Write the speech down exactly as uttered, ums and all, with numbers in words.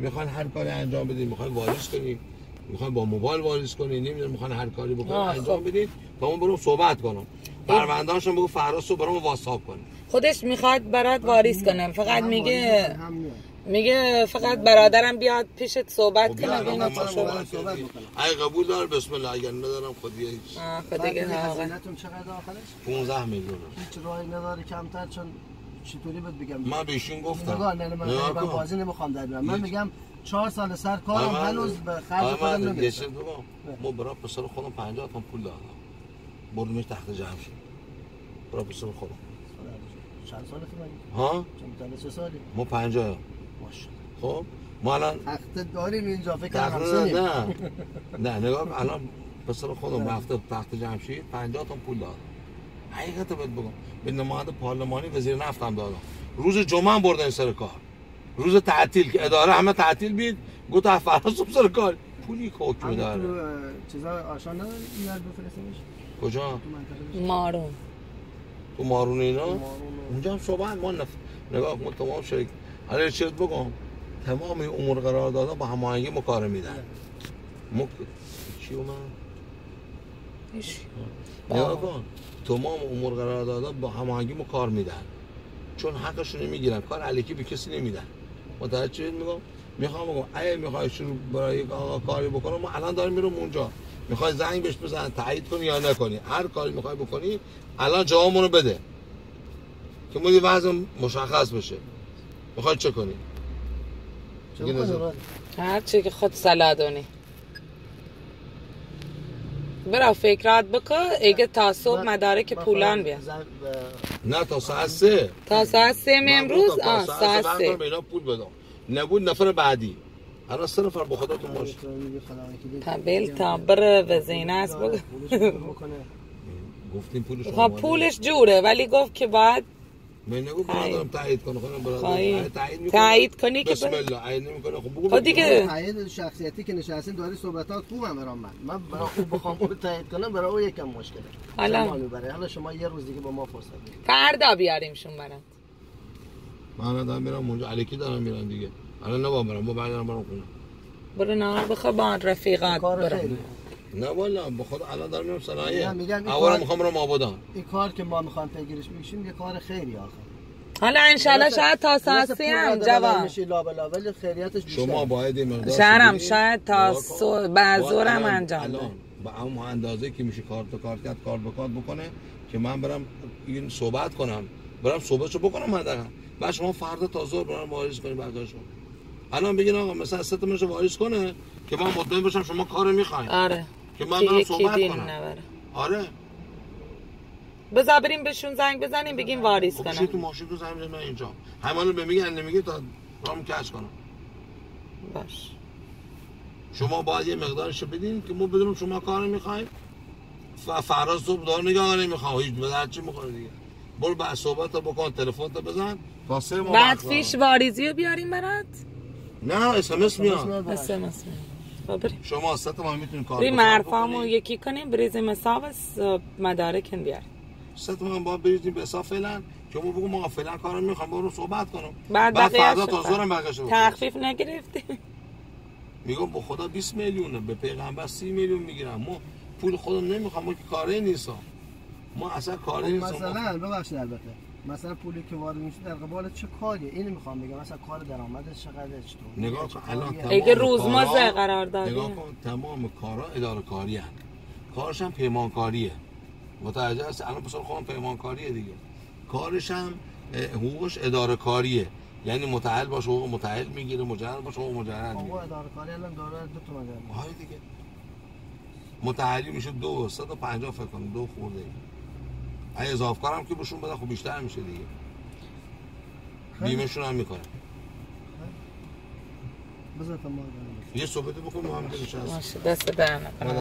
میخوان هر کاری انجام بدین، میخوان واریز کنیم، میخوان با موبایل واریز کنین، نمیدونم میخوان هر کاری بکنین انجام خب. بدین تا اون برام صحبت کنم. پرونده‌اشون بگو فراس رو برام واتساپ کنه. خودش میخواد برات واریز کنه، فقط میگه میگه فقط برادرم بیاد پیشت صحبت کنه ببینم چه صحبت کنه. اگه قبول دار بسم الله، اگر ندارم خودی هیچ. آه خود دیگه هزینه‌تون چقدر آخرش؟ پانزده میلیون. هیچ راهی نداره کمتر، چون چطوری بهت بگم؟ من بهشون گفتم. نگاه نه من من بازی نمیخوام در بیارم. من میگم چهار سال سر کارم هنوز به خرج خودم نمیرسه. ما برای پسر خودم پنجاه تا پول دادم. بردمش تخت جمشید. برای پسر خودم. چند سالته مگه؟ ها؟ چند چه سالی؟ ما پنجاه. ماشاءالله. خب ما الان تخت داریم اینجا فکر کنم همسنیم. نه نه نگاه الان پسر خودم رفته تخت جمشید پنجاه تا پول دادم. حقیقت رو بهت بگم به نماینده پارلمانی وزیر نفت هم دادم. روز جمعه بردن سر کار. روز تعطیل که اداره همه تعطیل بید گفت فردا صبح سر کار. پولی که حکم داره. چیزا آشان نداری اینا بفرستیمش؟ کجا؟ مارون. تو مارون اینا؟ اونجا هم صبح ما نف... نگاه کن تمام شریک. حالا چیت بگم تمام امور قرار داده با هماهنگی ما کار میدن. مک چی اومد؟ هیچ. نگاه کن تمام امور قرار داده با هماهنگی ما کار میدن. چون حقشون نمیگیرن، کار الکی به کسی نمیدن. متوجه میگم میخوام بگم اگه میخوای شروع برای یک آقا کاری بکنم ما الان داریم میرم اونجا. میخوای زنگ بهش بزن تایید کنی یا نکنی، هر کاری میخوای بکنی الان جوابمون رو بده که مودی وضع مشخص بشه. میخوای چه کنی؟ هر چی که خود سلادونی برا فکرات بکن. اگه تا صبح مدارک پولان بیاد. نه تا ساعت سه تا ساعت سه امروز آه ساعت سه به اینا پول بدم. نبود نفر بعدی الان سه نفر با خودتون باشه. تابل تا بر وزینه است بگو. گفتیم پولش خب پولش جوره ولی گفت که بعد من نگو برادرم تایید کنه. خودم برادرم تایید میکنه. تایید کنی که بسم الله تایید نمیکنه. خب بگو خب دیگه تایید شخصیتی که نشستین داری صحبتات خوبم برام. من من برای خوب بخوام اون تایید کنم برای او یکم مشکله. حالا حالا شما یه روز دیگه با ما فرصت بدید. فردا بیاریمشون برات. من دارم میرم اونجا الکی دارم میرم دیگه. الان نبا برم با برگردم برام خونه. برو نهار بخور با رفیقات برو. نه والا به خود الان دارم میرم صنایع. اولا میخوام برم آبادان. این کار که ما میخوام پیگیرش میشیم یه کار خیری آخه. حالا ان شاء الله شاید تا ساعت سه هم جواب میشه لا بلا ولی خیریتش بیشتر. شما باید این مقدار شهرم شاید تا بعد ظهرم انجام بده. الان با اون اندازه که میشه کار تا کار کرد کار به کار بکنه که من برم این صحبت کنم برم صحبتشو بکنم منطقه. بعد شما فردا تا ظهر برام واریز کنید برداشتون. الان بگین آقا مثلا سه تا منشو واریز کنه که من مطمئن باشم شما کارو میخواین. آره که من برم صحبت کنم. آره بذار بریم بهشون زنگ بزنیم بگیم واریز کنم. خب تو ماشین تو زنگ بزن اینجا. همونو به میگن نمیگه تا رام کش کنم. باش. شما باید یه مقدارشو بدین که ما بدونم شما کارو میخواین. فراز صبح دار نگاه نمیخوام هیچ بدر چی میخوره دیگه. برو بعد صحبت بکن تلفن تو بزن تا سه ما بعد فیش واریزیو بیاریم برات. نه اس ام اس میاد. اس ام اس میاد. شما سه تا ما میتونین کار کنیم. معرفامو یکی کنیم بریزیم حساب مدارکن بیار. سه تا ما با بریزیم به حساب فعلا که ما بگم ما فعلا کارو میخوام برو صحبت کنم. بعد, بعد فردا تا ظهرم برگشت. تخفیف نگرفتی؟ میگم با خدا بیست میلیونه به پیغمبر سی میلیون میگیرم. ما پول خودم نمیخوام ما که کاری نیستم. ما اصلا کاری نیستم. مثلا ببخشید البته مثلا پولی که وارد میشه در قبال چه کاریه اینو میخوام بگم. مثلا کار درآمدش چقدر چطور نگاه کن الان اگه روزمزه قرار دادیم نگاه کن تمام کارا اداره کاری ان کارش هم پیمانکاریه. متوجه هست الان مثلا خودم پیمانکاریه دیگه. کارش هم حقوقش اداره کاریه. یعنی متعهل باشه حقوق متعهل میگیره مجرد باشه حقوق مجرد میگیره. حقوق اداره کاری الان داره دو تا مجرد. آره دیگه. متعهلی میشه دو صد و پنجاه فکر کنم دو خورده. اگه اضافه کارم که بهشون بده خب بیشتر میشه دیگه. بیمهشون هم میکنه. بذار تا ما یه صحبتی بکنم ما هم دیگه نشست. باشه دست در نکنه.